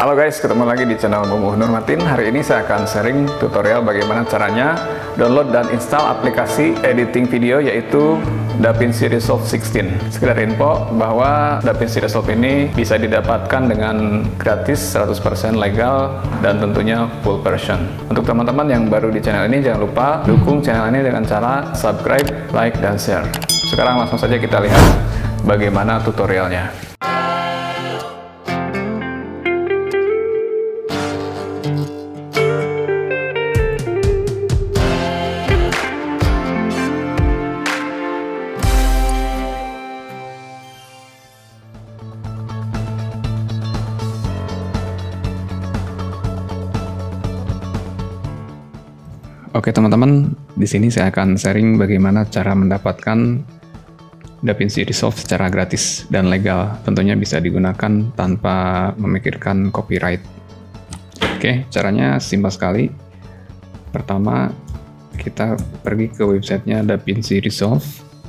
Halo guys, ketemu lagi di channel Mumu Nurmatin. Hari ini saya akan sharing tutorial bagaimana caranya download dan install aplikasi editing video yaitu DaVinci Resolve 16. Sekedar info bahwa DaVinci Resolve ini bisa didapatkan dengan gratis, 100% legal, dan tentunya full version. Untuk teman-teman yang baru di channel ini, jangan lupa dukung channel ini dengan cara subscribe, like, dan share. Sekarang langsung saja kita lihat bagaimana tutorialnya. Oke teman-teman, di sini saya akan sharing bagaimana cara mendapatkan DaVinci Resolve secara gratis dan legal. Tentunya bisa digunakan tanpa memikirkan copyright. Oke, caranya simpel sekali. Pertama, kita pergi ke websitenya DaVinci Resolve.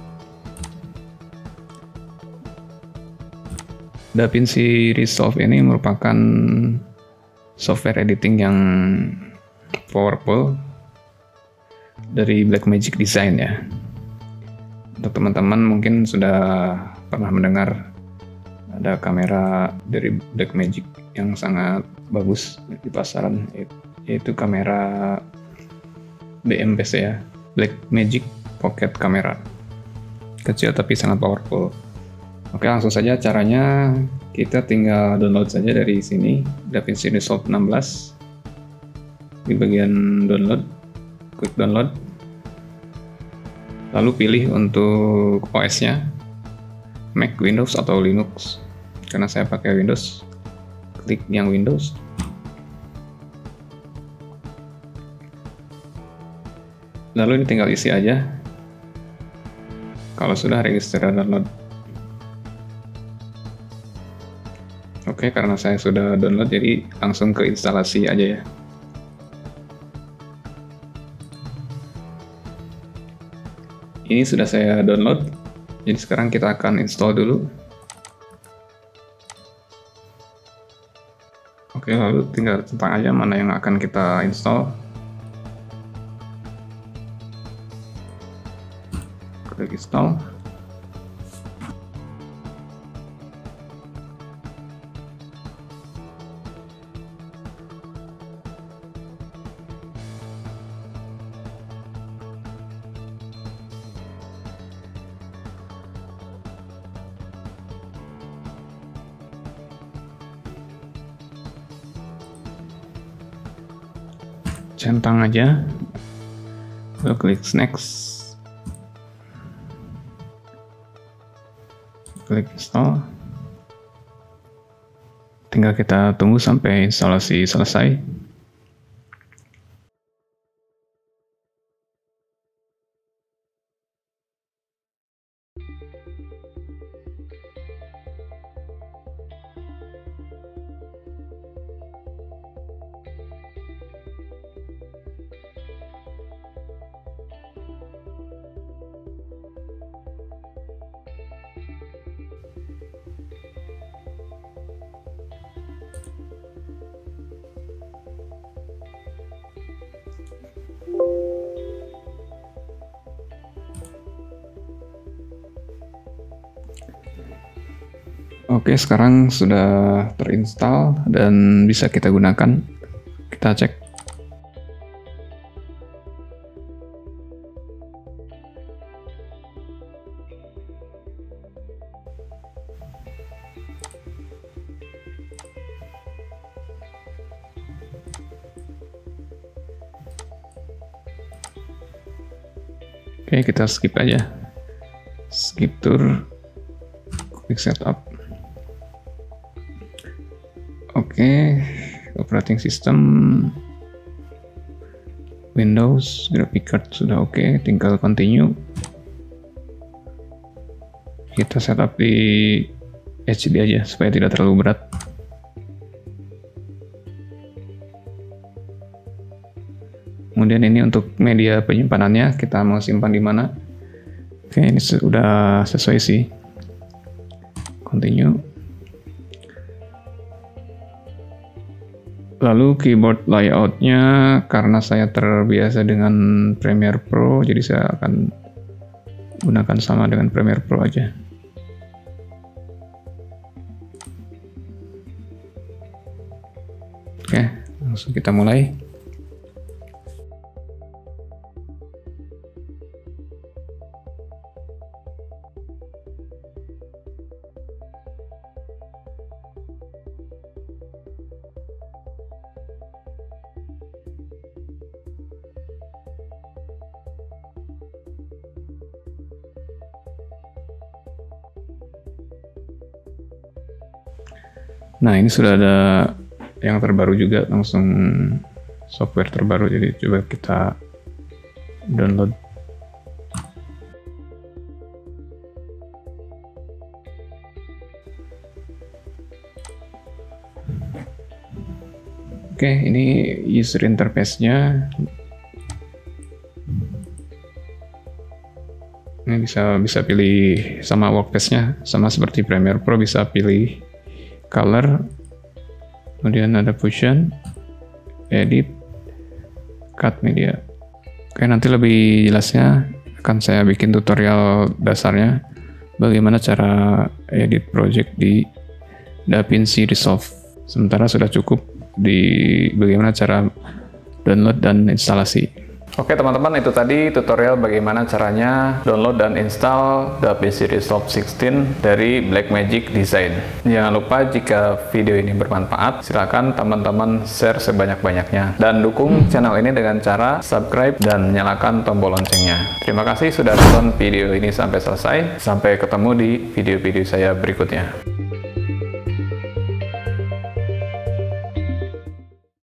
DaVinci Resolve ini merupakan software editing yang powerful dari Blackmagic Design ya. Untuk teman-teman mungkin sudah pernah mendengar ada kamera dari Blackmagic yang sangat bagus di pasaran, yaitu kamera BMPC ya, Blackmagic Pocket Camera. Kecil tapi sangat powerful. Oke, langsung saja caranya. Kita tinggal download saja dari sini DaVinci Resolve 16. Di bagian download, klik download, lalu pilih untuk OS-nya Mac, Windows, atau Linux. Karena saya pakai Windows, klik yang Windows. Lalu ini tinggal isi aja. Kalau sudah, register download. Oke, karena saya sudah download, jadi langsung ke instalasi aja ya. Ini sudah saya download, jadi sekarang kita akan install dulu. Oke, lalu tinggal centang aja mana yang akan kita install. Klik install. Centang aja, lalu klik next, klik install. Tinggal kita tunggu sampai instalasi selesai. Oke, sekarang sudah terinstall dan bisa kita gunakan. Kita cek. Oke, kita skip aja. Skip tour. Klik setup. Oke, operating system Windows, graphic card sudah oke, tinggal continue. Kita setup di HD aja supaya tidak terlalu berat. Kemudian ini untuk media penyimpanannya, kita mau simpan di mana. Oke, ini sudah sesuai sih. Continue. Lalu keyboard layoutnya, karena saya terbiasa dengan Premiere Pro, jadi saya akan gunakan sama dengan Premiere Pro aja. Oke, langsung kita mulai. Nah, ini sudah ada yang terbaru juga, langsung software terbaru, jadi coba kita download. Oke, ini user interface-nya. Ini bisa pilih sama workspace-nya, sama seperti Premiere Pro, bisa pilih color, kemudian ada fusion, edit, cut media. Oke, nanti lebih jelasnya akan saya bikin tutorial dasarnya bagaimana cara edit project di DaVinci Resolve. Sementara sudah cukup di bagaimana cara download dan instalasi. Oke teman-teman, itu tadi tutorial bagaimana caranya download dan install DaVinci Resolve 16 dari Blackmagic Design. Jangan lupa jika video ini bermanfaat, silakan teman-teman share sebanyak-banyaknya. Dan dukung channel ini dengan cara subscribe dan nyalakan tombol loncengnya. Terima kasih sudah nonton video ini sampai selesai. Sampai ketemu di video-video saya berikutnya.